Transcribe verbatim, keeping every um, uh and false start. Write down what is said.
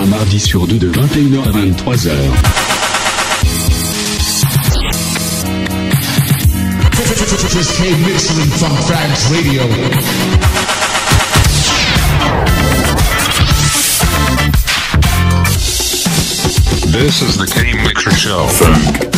un mardi sur deux de vingt et une heures à vingt-trois heures. This K Mixer from France Radio. This is the K Mixer Show. Funk.